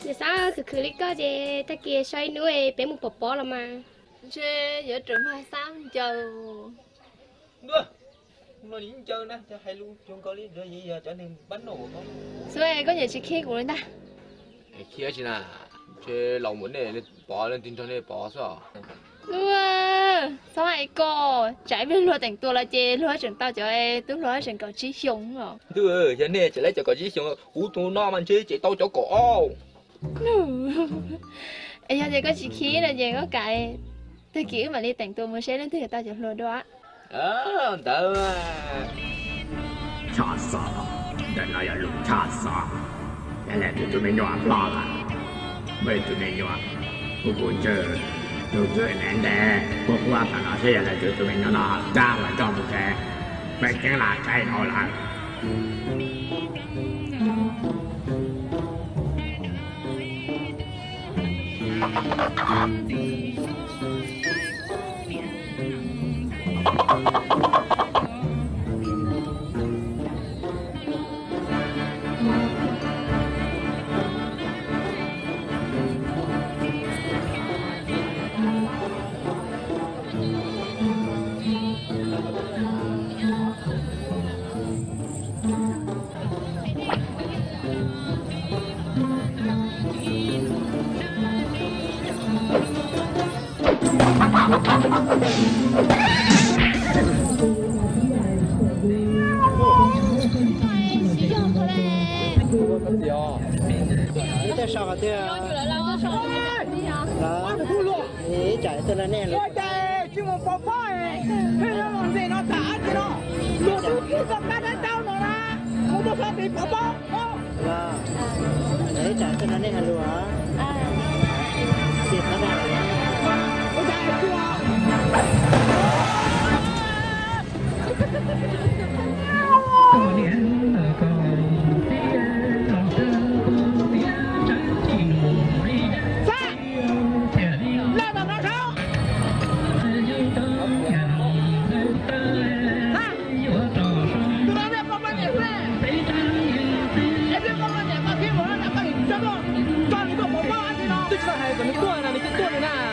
giờ sao cứ lý có gì ta kia xoay nuôi bé một bò là mà chơi giờ trường 23 giờ nữa nó đi chơi nè cho hai luôn chung có lý rồi gì giờ trở nên bánh nổ không rồi có nhiều chị khi của người ta kia chị nè chơi lòng muốn này bỏ lên tin cho này bỏ sao sao vậy cô trái bên lúa thànhตัวlà chê lúa trường tao cho em tức lúa trường cầu chí xuống rồi thưa giờ này chỉ lấy cho có chí xuống hú tu no mà chơi chỉ tao cho cổ em giờ có chị khí là gì có cái tôi kiểu mà đi thànhตัวmới sẽ đến thứ người ta cho lúa đó đỡ cha sa đây là lũ cha sa đây là tụi mình nhỏ ba là mấy tụi mình nhỏ buồn chơi tụi mình nè cuộc qua thằng nó sẽ là tụi mình nó ra ngoài trong một cái mấy cái là cái thôi là cái sọ thế à? Đó, để chạy từ là nè luôn. Chạy, chứ một bò bò ấy, thế nó làm gì nó thả chứ nó, luôn cái con cá đến đâu nó ra, không có sao thì bò bò. Đó, để chạy từ là nè luôn hả? Thiệt nó ra. Ôi trời, chưa? 这个还怎么做呢？你给做的呢？